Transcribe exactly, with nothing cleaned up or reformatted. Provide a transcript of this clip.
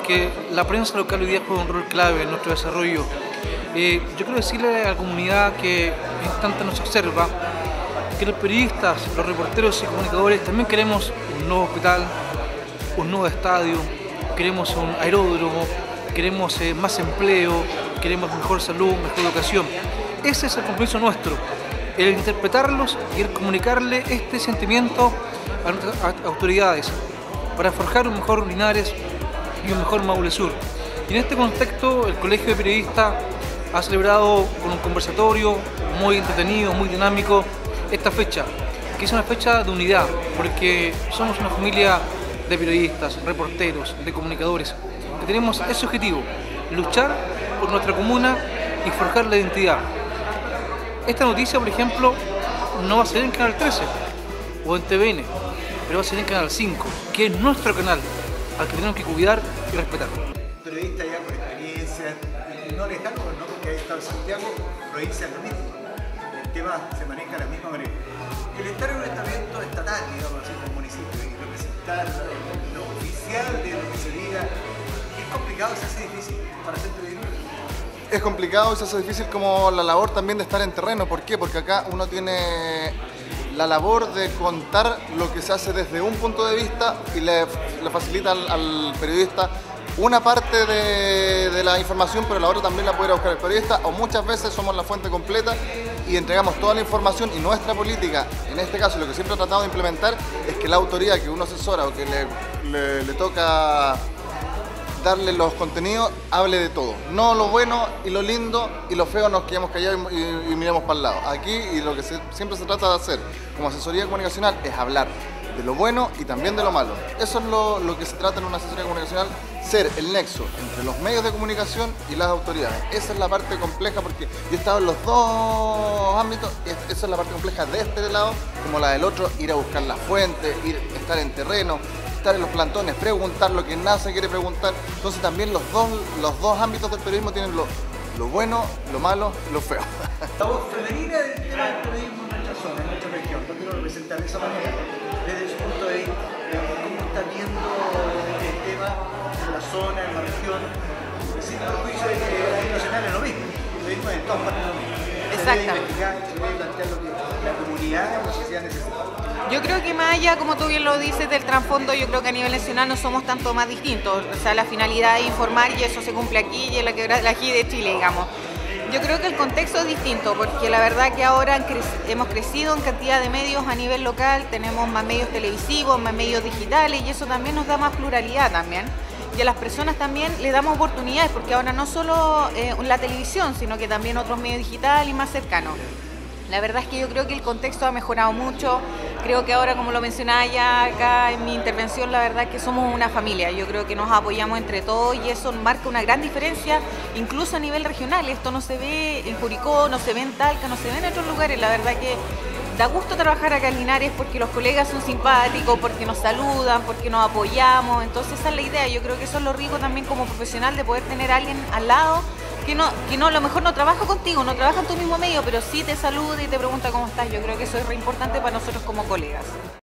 porque la prensa local hoy día juega un rol clave en nuestro desarrollo. Eh, yo quiero decirle a la comunidad que en instante nos observa que los periodistas, los reporteros y comunicadores también queremos un nuevo hospital, un nuevo estadio, queremos un aeródromo, queremos eh, más empleo, queremos mejor salud, mejor educación. Ese es el compromiso nuestro, el interpretarlos y el comunicarle este sentimiento a nuestras autoridades para forjar un mejor Linares y un mejor Maule Sur. Y en este contexto el Colegio de Periodistas ha celebrado con un conversatorio muy entretenido, muy dinámico, esta fecha, que es una fecha de unidad, porque somos una familia de periodistas, reporteros, de comunicadores, que tenemos ese objetivo, luchar por nuestra comuna y forjar la identidad. Esta noticia, por ejemplo, no va a salir en Canal trece o en T V N, pero va a salir en Canal cinco, que es nuestro canal, al que tenemos que cuidar y respetar. Periodista ya con experiencia, no lejano, no porque haya estado en Santiago, provincia es lo mismo. El tema se maneja de la misma manera. El estar en un estamento estatal, digamos así, como municipio, y representar lo oficial de lo que se diga, es complicado, se hace difícil para ser periodista. Es complicado y se hace difícil como la labor también de estar en terreno. ¿Por qué? Porque acá uno tiene la labor de contar lo que se hace desde un punto de vista y le, le facilita al, al periodista una parte de, de la información, pero la otra también la puede ir a buscar el periodista, o muchas veces somos la fuente completa y entregamos toda la información. Y nuestra política, en este caso, lo que siempre he tratado de implementar es que la autoridad que uno asesora o que le, le, le toca darle los contenidos, hable de todo. No lo bueno y lo lindo y lo feo nos quedamos callados y, y, y miremos para el lado. Aquí, y lo que se, siempre se trata de hacer como asesoría comunicacional, es hablar de lo bueno y también de lo malo. Eso es lo, lo que se trata en una asesoría comunicacional, ser el nexo entre los medios de comunicación y las autoridades. Esa es la parte compleja, porque yo he estado en los dos ámbitos, esa es la parte compleja de este lado, como la del otro, ir a buscar la fuente, ir, estar en terreno, estar en los plantones, preguntar lo que nadie se quiere preguntar. Entonces también los dos, los dos ámbitos del periodismo tienen lo, lo bueno, lo malo y lo feo. La voz femenina del tema del periodismo en nuestra zona, en nuestra región, lo quiero representar de esa manera, desde su punto de vista. ¿Cómo está viendo el tema en la zona, en la región? Sin perjuicio de que a nivel nacional es lo mismo, el periodismo en todas partes es lo mismo. Exactamente. Se debe investigar, se debe plantear lo que la comunidad o la sociedad necesita. Yo creo que más allá, como tú bien lo dices, del trasfondo, yo creo que a nivel nacional no somos tanto más distintos. O sea, la finalidad es informar y eso se cumple aquí y en la quebrada aquí de Chile, digamos. Yo creo que el contexto es distinto, porque la verdad que ahora hemos crecido en cantidad de medios a nivel local, tenemos más medios televisivos, más medios digitales, y eso también nos da más pluralidad también. Y a las personas también le damos oportunidades, porque ahora no solo eh, la televisión, sino que también otros medios digitales y más cercanos. La verdad es que yo creo que el contexto ha mejorado mucho. Creo que ahora, como lo mencionaba ya acá en mi intervención, la verdad es que somos una familia. Yo creo que nos apoyamos entre todos y eso marca una gran diferencia, incluso a nivel regional. Esto no se ve en Curicó, no se ve en Talca, no se ve en otros lugares. La verdad que da gusto trabajar acá en Linares porque los colegas son simpáticos, porque nos saludan, porque nos apoyamos. Entonces esa es la idea. Yo creo que eso es lo rico también como profesional, de poder tener a alguien al lado que no, que no, a lo mejor no trabaja contigo, no trabaja en tu mismo medio, pero sí te saluda y te pregunta cómo estás. Yo creo que eso es re importante para nosotros como colegas.